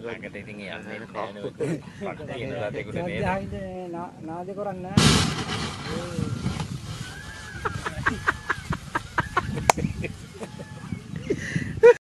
ළඟට ඉතින් යන්නේ නැහැ නේ. පක් තියෙන රටේකට නේද? නාද කරන්නේ